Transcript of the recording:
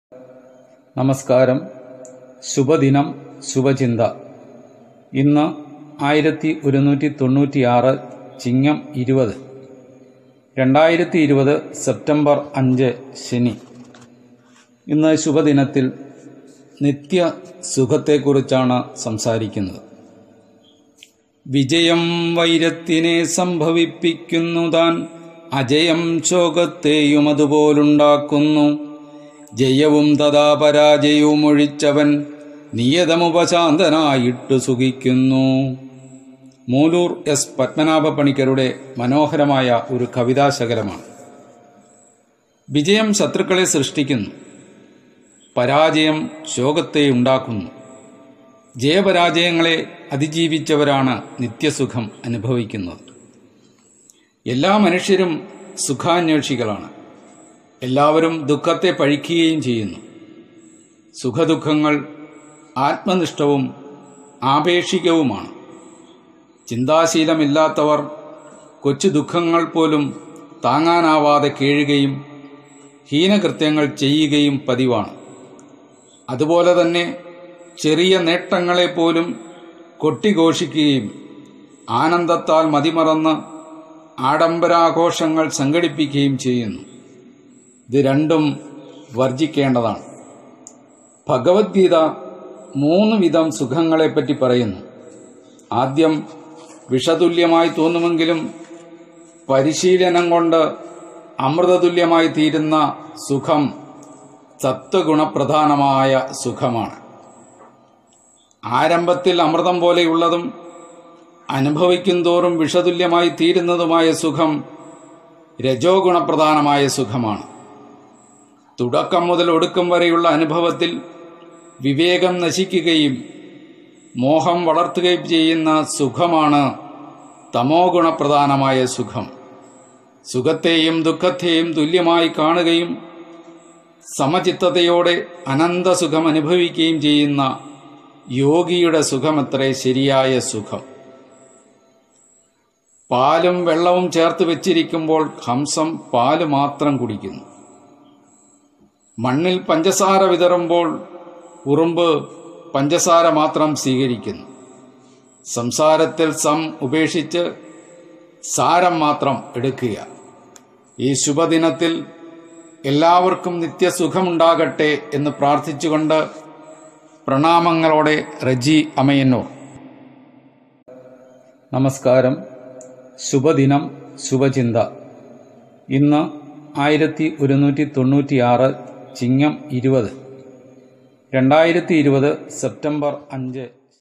നമസ്കാരം. ശുഭദിനം, ശുഭചിന്ത. ഇന്ന് 1196 ചിങ്ങം 20, 2020 സെപ്റ്റംബർ 5 ശനി. ഇന്ന് ശുഭദിനത്തിൽ നിത്യ സുഖത്തെക്കുറിച്ചാണ് സംസാരിക്കുന്നത്. വിജയം വൈരത്തിനെ സംഭവിപ്പിക്കുന്നു താൻ, അജയം ശോകത്തെയും അതുപോലുണ്ടാക്കുന്നു. ജയവും തഥാ പരാജയവും ഒഴിച്ചവൻ നിയതമുപശാന്തനായിട്ടു സുഖിക്കുന്നു. മൂലൂർ എസ് പത്മനാഭ പണിക്കരുടെ മനോഹരമായ ഒരു കവിതാശകലമാണ്. വിജയം ശത്രുക്കളെ സൃഷ്ടിക്കുന്നു, പരാജയം ശോകത്തെ ഉണ്ടാക്കുന്നു. ജയപരാജയങ്ങളെ അതിജീവിച്ചവരാണ് നിത്യസുഖം അനുഭവിക്കുന്നത്. എല്ലാ മനുഷ്യരും സുഖാന്വേഷികളാണ്. എല്ലാവരും ദുഃഖത്തെ പഴിക്കുകയും ചെയ്യുന്നു. സുഖദുഃഖങ്ങൾ ആത്മനിഷ്ഠവും ആപേക്ഷികവുമാണ്. ചിന്താശീലമില്ലാത്തവർ കൊച്ചു ദുഃഖങ്ങൾ പോലും താങ്ങാനാവാതെ കേഴുകയും ഹീനകൃത്യങ്ങൾ ചെയ്യുകയും പതിവാണ്. അതുപോലെ തന്നെ ചെറിയ നേട്ടങ്ങളെപ്പോലും കൊട്ടിഘോഷിക്കുകയും ആനന്ദത്താൽ മതിമറന്ന് ആഡംബരാഘോഷങ്ങൾ സംഘടിപ്പിക്കുകയും ചെയ്യുന്നു. ഇത് രണ്ടും വർജിക്കേണ്ടതാണ്. ഭഗവത്ഗീത 3 വിധം സുഖങ്ങളെപ്പറ്റി പറയുന്നു. ആദ്യം വിഷതുല്യമായി തോന്നുമെങ്കിലും പരിശീലനം കൊണ്ട് അമൃതതുല്യമായി തീരുന്ന സുഖം സത്വഗുണപ്രധാനമായ സുഖമാണ്. ആരംഭത്തിൽ അമൃതം പോലെയുള്ളതും അനുഭവിക്കും തോറും വിഷതുല്യമായി തീരുന്നതുമായ സുഖം രജോ ഗുണപ്രധാനമായ സുഖമാണ്. തുടക്കം മുതൽ ഒടുക്കം വരെയുള്ള അനുഭവത്തിൽ വിവേകം നശിക്കുകയും മോഹം വളർത്തുകയും ചെയ്യുന്ന സുഖമാണ് തമോ ഗുണപ്രധാനമായ സുഖം. സുഖത്തെയും ദുഃഖത്തെയും തുല്യമായി കാണുകയും സമചിത്തതയോടെ അനന്തസുഖം അനുഭവിക്കുകയും ചെയ്യുന്ന യോഗിയുടെ സുഖമത്രേ ശരിയായ സുഖം. പാലും വെള്ളവും ചേർത്ത് വെച്ചിരിക്കുമ്പോൾ ഹംസം പാല് മാത്രം കുടിക്കുന്നു. മണ്ണിൽ പഞ്ചസാര വിതറുമ്പോൾ ഉറുമ്പ് പഞ്ചസാര മാത്രം സ്വീകരിക്കുന്നു. സംസാരത്തിൽ ഉപേക്ഷിച്ച് സാരം മാത്രം എടുക്കുക. ഈ ശുഭദിനത്തിൽ എല്ലാവർക്കും നിത്യസുഖമുണ്ടാകട്ടെ എന്ന് പ്രാർത്ഥിച്ചുകൊണ്ട് പ്രണാമങ്ങളോടെ റജി അമയന്നൂർ. നമസ്കാരം. ശുഭദിനം, ശുഭചിന്ത. ഇന്ന് 1196 ചിങ്ങം 20, 2020 സെപ്റ്റംബർ 5